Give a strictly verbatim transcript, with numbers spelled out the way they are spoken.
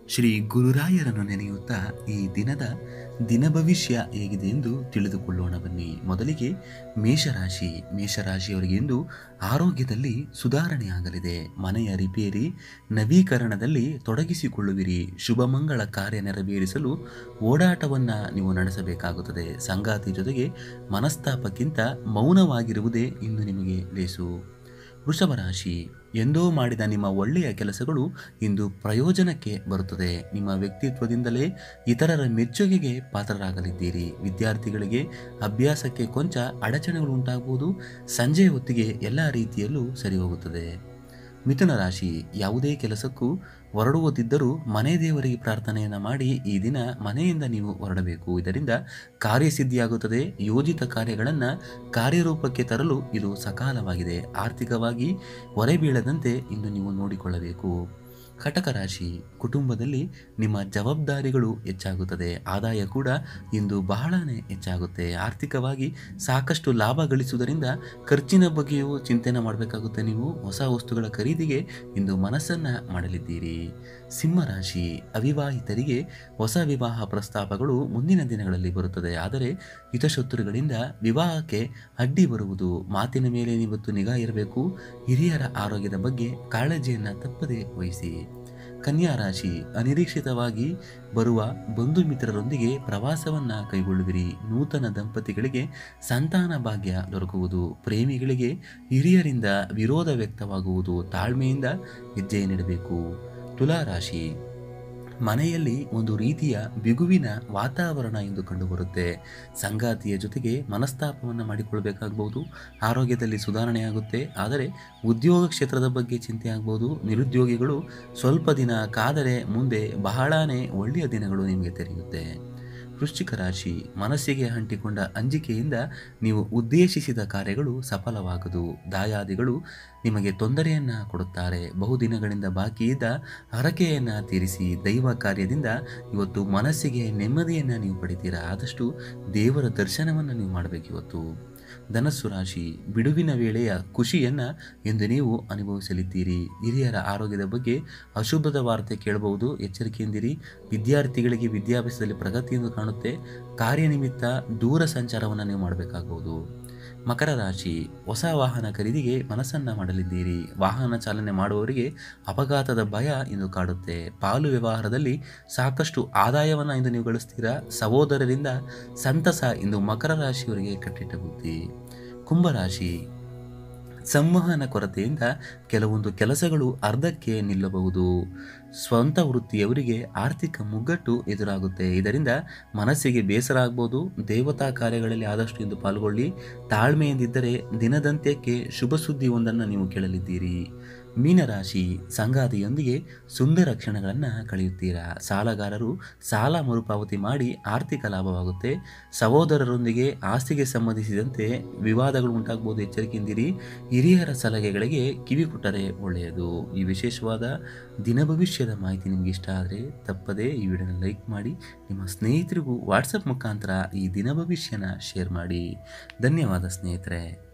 ಶ್ರೀ ಗುರುರಾಯರನ್ನು ನೆನೆಯುತ್ತಾ ಈ ದಿನದ ದಿನ ಭವಿಷ್ಯ ಹೇಗಿದೆ ಎಂದು ತಿಳಿದುಕೊಳ್ಳೋಣ ಬನ್ನಿ. ಮೊದಲಿಗೆ ಮೇಷರಾಶಿ. ಮೇಷರಾಶಿಯವರಿಗೆ ಇಂದು ಆರೋಗ್ಯದಲ್ಲಿ ಸುಧಾರಣೆಯಾಗಲಿದೆ. ಮನೆಯ ರಿಪೇರಿ ನವೀಕರಣದಲ್ಲಿ ತೊಡಗಿಸಿಕೊಳ್ಳುವಿರಿ. ಶುಭ ಮಂಗಳ ಕಾರ್ಯ ನೆರವೇರಿಸಲು ಓಡಾಟವನ್ನು ನೀವು ನಡೆಸಬೇಕಾಗುತ್ತದೆ. ಸಂಗಾತಿ ಜೊತೆಗೆ ಮನಸ್ತಾಪಕ್ಕಿಂತ ಮೌನವಾಗಿರುವುದೇ ಇಂದು ನಿಮಗೆ ಲೇಸು. ವೃಷಭ ರಾಶಿ. ಎಂದೋ ಮಾಡಿದ ನಿಮ್ಮ ಒಳ್ಳೆಯ ಕೆಲಸಗಳು ಇಂದು ಪ್ರಯೋಜನಕ್ಕೆ ಬರುತ್ತದೆ. ನಿಮ್ಮ ವ್ಯಕ್ತಿತ್ವದಿಂದಲೇ ಇತರರ ಮೆಚ್ಚುಗೆಗೆ ಪಾತ್ರರಾಗಲಿದ್ದೀರಿ. ವಿದ್ಯಾರ್ಥಿಗಳಿಗೆ ಅಭ್ಯಾಸಕ್ಕೆ ಕೊಂಚ ಅಡಚಣೆಗಳು ಉಂಟಾಗುವುದು. ಸಂಜೆಯ ಹೊತ್ತಿಗೆ ಎಲ್ಲ ರೀತಿಯಲ್ಲೂ ಸರಿ ಹೋಗುತ್ತದೆ. ಮಿಥುನ ರಾಶಿ. ಯಾವುದೇ ಕೆಲಸಕ್ಕೂ ಹೊರಡುವುದಿದ್ದರೂ ಮನೆ ದೇವರಿಗೆ ಪ್ರಾರ್ಥನೆಯನ್ನು ಮಾಡಿ ಈ ದಿನ ಮನೆಯಿಂದ ನೀವು ಹೊರಡಬೇಕು. ಇದರಿಂದ ಕಾರ್ಯಸಿದ್ಧಿಯಾಗುತ್ತದೆ. ಯೋಜಿತ ಕಾರ್ಯಗಳನ್ನು ಕಾರ್ಯರೂಪಕ್ಕೆ ತರಲು ಇದು ಸಕಾಲವಾಗಿದೆ. ಆರ್ಥಿಕವಾಗಿ ಹೊರೆ ಬೀಳದಂತೆ ಇಂದು ನೀವು ನೋಡಿಕೊಳ್ಳಬೇಕು. ಕಟಕ ರಾಶಿ. ಕುಟುಂಬದಲ್ಲಿ ನಿಮ್ಮ ಜವಾಬ್ದಾರಿಗಳು ಹೆಚ್ಚಾಗುತ್ತದೆ. ಆದಾಯ ಕೂಡ ಇಂದು ಬಹಳನೇ ಹೆಚ್ಚಾಗುತ್ತೆ. ಆರ್ಥಿಕವಾಗಿ ಸಾಕಷ್ಟು ಲಾಭ ಗಳಿಸುವುದರಿಂದ ಖರ್ಚಿನ ಬಗ್ಗೆಯೂ ಚಿಂತನೆ ಮಾಡಬೇಕಾಗುತ್ತೆ. ನೀವು ಹೊಸ ವಸ್ತುಗಳ ಖರೀದಿಗೆ ಇಂದು ಮನಸ್ಸನ್ನು ಮಾಡಲಿದ್ದೀರಿ. ಸಿಂಹರಾಶಿ. ಅವಿವಾಹಿತರಿಗೆ ಹೊಸ ವಿವಾಹ ಪ್ರಸ್ತಾಪಗಳು ಮುಂದಿನ ದಿನಗಳಲ್ಲಿ ಬರುತ್ತದೆ. ಆದರೆ ಹಿತಶತ್ರುಗಳಿಂದ ವಿವಾಹಕ್ಕೆ ಅಡ್ಡಿ ಬರುವುದು. ಮಾತಿನ ಮೇಲೆ ಇವತ್ತು ನಿಗಾ ಇರಬೇಕು. ಹಿರಿಯರ ಆರೋಗ್ಯದ ಬಗ್ಗೆ ಕಾಳಜಿಯನ್ನು ತಪ್ಪದೆ ವಹಿಸಿ. ಕನ್ಯಾ ರಾಶಿ. ಅನಿರೀಕ್ಷಿತವಾಗಿ ಬರುವ ಬಂಧು ಮಿತ್ರರೊಂದಿಗೆ ಪ್ರವಾಸವನ್ನು ಕೈಗೊಳ್ಳುವಿರಿ. ನೂತನ ದಂಪತಿಗಳಿಗೆ ಸಂತಾನ ಭಾಗ್ಯ ದೊರಕುವುದು. ಪ್ರೇಮಿಗಳಿಗೆ ಹಿರಿಯರಿಂದ ವಿರೋಧ ವ್ಯಕ್ತವಾಗುವುದು. ತಾಳ್ಮೆಯಿಂದ ಹೆಜ್ಜೆ ನೀಡಬೇಕು. ತುಲಾ ರಾಶಿ. ಮನೆಯಲ್ಲಿ ಒಂದು ರೀತಿಯ ಬಿಗುವಿನ ವಾತಾವರಣ ಎಂದು ಕಂಡುಬರುತ್ತೆ. ಸಂಗಾತಿಯ ಜೊತೆಗೆ ಮನಸ್ತಾಪವನ್ನು ಮಾಡಿಕೊಳ್ಬೇಕಾಗಬಹುದು. ಆರೋಗ್ಯದಲ್ಲಿ ಸುಧಾರಣೆಯಾಗುತ್ತೆ. ಆದರೆ ಉದ್ಯೋಗ ಕ್ಷೇತ್ರದ ಬಗ್ಗೆ ಚಿಂತೆ ಆಗ್ಬೋದು. ನಿರುದ್ಯೋಗಿಗಳು ಸ್ವಲ್ಪ ದಿನ ಕಾದರೆ ಮುಂದೆ ಬಹಳನೇ ಒಳ್ಳೆಯ ದಿನಗಳು ನಿಮಗೆ ತೆರೆಯುತ್ತೆ. ವೃಶ್ಚಿಕ ರಾಶಿ. ಮನಸ್ಸಿಗೆ ಅಂಟಿಕೊಂಡ ಅಂಜಿಕೆಯಿಂದ ನೀವು ಉದ್ದೇಶಿಸಿದ ಕಾರ್ಯಗಳು ಸಫಲವಾಗದು. ದಾಯಾದಿಗಳು ನಿಮಗೆ ತೊಂದರೆಯನ್ನು ಕೊಡುತ್ತಾರೆ. ಬಹುದಿನಗಳಿಂದ ಬಾಕಿ ಇದ್ದ ಹರಕೆಯನ್ನು ತೀರಿಸಿ. ದೈವ ಕಾರ್ಯದಿಂದ ಇವತ್ತು ಮನಸ್ಸಿಗೆ ನೆಮ್ಮದಿಯನ್ನು ನೀವು ಪಡಿತೀರಾ. ಆದಷ್ಟು ದೇವರ ದರ್ಶನವನ್ನು ನೀವು ಮಾಡಬೇಕು ಇವತ್ತು. ಧನಸ್ಸು ರಾಶಿ. ಬಿಡುವಿನ ವೇಳೆಯ ಖುಷಿಯನ್ನು ಎಂದು ನೀವು ಅನುಭವಿಸಲಿದ್ದೀರಿ. ಹಿರಿಯರ ಆರೋಗ್ಯದ ಬಗ್ಗೆ ಅಶುಭದ ವಾರ್ತೆ ಕೇಳಬಹುದು. ಎಚ್ಚರಿಕೆಯಿಂದಿರಿ. ವಿದ್ಯಾರ್ಥಿಗಳಿಗೆ ವಿದ್ಯಾಭ್ಯಾಸದಲ್ಲಿ ಪ್ರಗತಿಯನ್ನು ಕಾಣುತ್ತೆ. ಕಾರ್ಯನಿಮಿತ್ತ ದೂರ ಸಂಚಾರವನ್ನು ನೀವು ಮಾಡಬೇಕಾಗಬಹುದು. ಮಕರ ರಾಶಿ. ಹೊಸ ವಾಹನ ಖರೀದಿಗೆ ಮನಸ್ಸನ್ನು ಮಾಡಲಿದ್ದೀರಿ. ವಾಹನ ಚಾಲನೆ ಮಾಡುವವರಿಗೆ ಅಪಘಾತದ ಭಯ ಇಂದು ಕಾಡುತ್ತೆ. ಪಾಲು ವ್ಯವಹಾರದಲ್ಲಿ ಸಾಕಷ್ಟು ಆದಾಯವನ್ನು ಇಂದು ನೀವು ಗಳಿಸ್ತೀರಾ. ಸಹೋದರರಿಂದ ಸಂತಸ ಇಂದು ಮಕರ ರಾಶಿಯವರಿಗೆ ಕಟ್ಟಿಟ್ಟ ಬುದ್ಧಿ. ಕುಂಭರಾಶಿ. ಸಂವಹನ ಕೊರತೆಯಿಂದ ಕೆಲವೊಂದು ಕೆಲಸಗಳು ಅರ್ಧಕ್ಕೆ ನಿಲ್ಲಬಹುದು. ಸ್ವಂತ ವೃತ್ತಿಯವರಿಗೆ ಆರ್ಥಿಕ ಮುಗ್ಗಟ್ಟು ಎದುರಾಗುತ್ತೆ. ಇದರಿಂದ ಮನಸ್ಸಿಗೆ ಬೇಸರ ಆಗ್ಬೋದು. ದೇವತಾ ಕಾರ್ಯಗಳಲ್ಲಿ ಆದಷ್ಟು ಇಂದು ಪಾಲ್ಗೊಳ್ಳಿ. ತಾಳ್ಮೆಯಿಂದಿದ್ದರೆ ದಿನದಂತ್ಯಕ್ಕೆ ಶುಭ ಸುದ್ದಿ ಒಂದನ್ನು ನೀವು ಕೇಳಲಿದ್ದೀರಿ. ಮೀನರಾಶಿ. ಸಂಗಾತಿಯೊಂದಿಗೆ ಸುಂದರ ಕ್ಷಣಗಳನ್ನು ಕಳೆಯುತ್ತೀರಾ. ಸಾಲಗಾರರು ಸಾಲ ಮರುಪಾವತಿ ಮಾಡಿ ಆರ್ಥಿಕ ಲಾಭವಾಗುತ್ತೆ. ಸಹೋದರರೊಂದಿಗೆ ಆಸ್ತಿಗೆ ಸಂಬಂಧಿಸಿದಂತೆ ವಿವಾದಗಳು ಉಂಟಾಗಬಹುದು. ಎಚ್ಚರಿಕೆಯಿಂದಿರಿ. ಹಿರಿಯರ ಸಲಹೆಗಳಿಗೆ ಕಿವಿ ಕೊಟ್ಟರೆ ಒಳ್ಳೆಯದು. ಈ ವಿಶೇಷವಾದ ದಿನ ಭವಿಷ್ಯದ ಮಾಹಿತಿ ನಿಮಗೆ ಇಷ್ಟ ಆದರೆ ತಪ್ಪದೇ ಈ ವಿಡಿಯೋನ ಲೈಕ್ ಮಾಡಿ. ನಿಮ್ಮ ಸ್ನೇಹಿತರಿಗೂ ವಾಟ್ಸಪ್ ಮುಖಾಂತರ ಈ ದಿನ ಭವಿಷ್ಯನ ಶೇರ್ ಮಾಡಿ. ಧನ್ಯವಾದ ಸ್ನೇಹಿತರೆ.